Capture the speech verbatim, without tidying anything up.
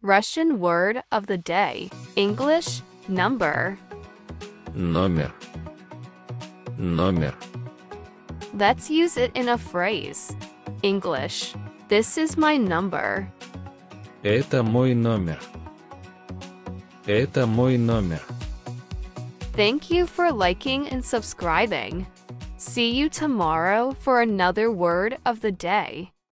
Russian word of the day. English, number. Номер. Номер. Let's use it in a phrase. English. This is my number. Это мой номер. Это мой номер. Thank you for liking and subscribing. See you tomorrow for another word of the day.